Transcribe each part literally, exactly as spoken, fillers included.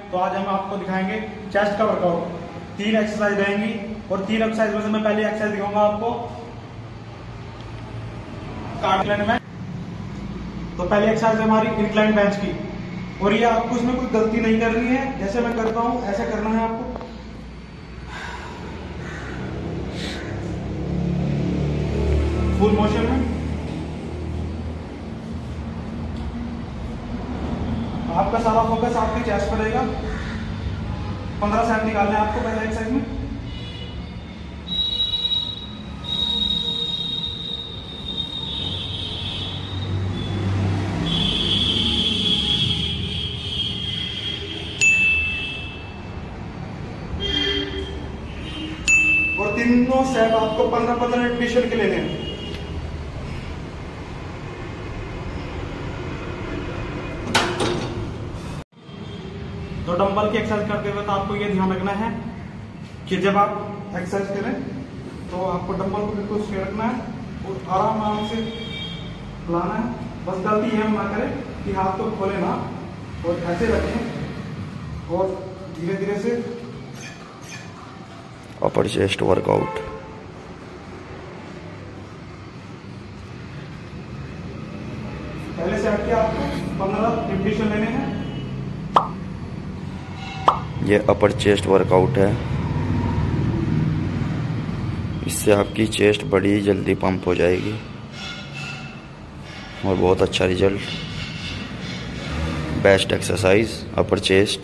तो आज हम आपको दिखाएंगे चेस्ट का वर्कआउट। तीन एक्सरसाइज रहेंगी और तीन एक्सरसाइज में से मैं पहली एक्सरसाइज दिखाऊंगा आपको कार्डियो में। तो पहली एक्सरसाइज है हमारी इंक्लाइन बेंच की, और ये आपको इसमें कोई गलती नहीं करनी है, जैसे मैं करता हूं ऐसे करना है आपको। फुल मोशन में आपका सारा फोकस आपकी चेस्ट पर रहेगा। पंद्रह सेकंड निकालने हैं आपको पहले एक्सरसाइज में। और तीनों सेट आपको पंद्रह पंद्रह रिपीटेशन के लेने हैं। तो डंबल की एक्सरसाइज करते हुए तो आपको ये ध्यान रखना है कि जब आप एक्सरसाइज करें तो आपको डंबल को बिल्कुल स्ट्रेट रखना है और आराम आराम से हिलाना है। बस गलती ये ना करें कि हाथ को खोले ना, और ऐसे रखें और धीरे धीरे से अपर चेस्ट वर्कआउट। पहले से हट के आपको पंद्रह रिपीटेशन लेने हैं। ये अपर चेस्ट वर्कआउट है, इससे आपकी चेस्ट बड़ी जल्दी पंप हो जाएगी और बहुत अच्छा result. Best exercise upper chest.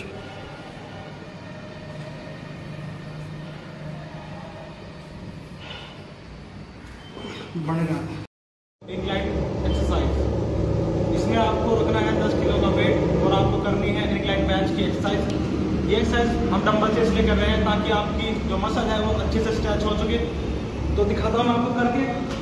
बढ़ेगा इंक्लाइन एक्सरसाइज, इसमें आपको रखना है दस किलो का वेट और आपको करनी है इंक्लाइन बेंच की एक्सरसाइज। ये एक्सरसाइज हम डंबल से इसलिए कर रहे हैं ताकि आपकी जो मसल है वो अच्छे से स्ट्रेच हो सके। तो दिखाता हूँ आपको करके।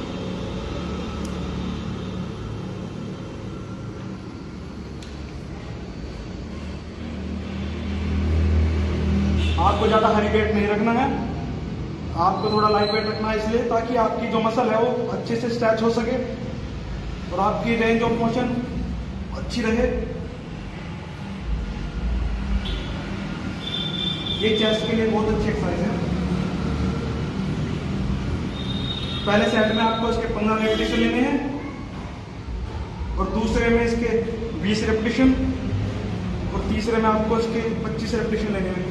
आपको ज्यादा हैवी वेट नहीं रखना है, आपको थोड़ा लाइट वेट रखना है, इसलिए ताकि आपकी जो मसल है वो अच्छे से स्ट्रेच हो सके और आपकी रेंज ऑफ मोशन अच्छी रहे। ये चेस्ट के लिए बहुत अच्छी एक्सरसाइज है। पहले सेट में आपको इसके पंद्रह रेपिटेशन लेने हैं और दूसरे में इसके बीस रेपिटेशन और तीसरे में आपको इसके पच्चीस रेपिटेशन लेने हैं।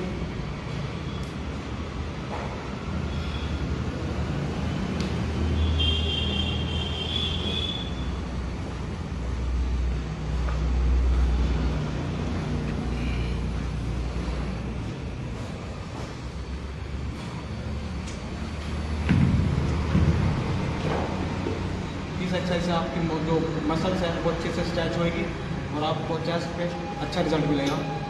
एक्सरसाइज से आपकी जो मसल्स है वो अच्छे से स्ट्रेच होएगी और आपको चेस्ट पे अच्छा रिजल्ट मिलेगा।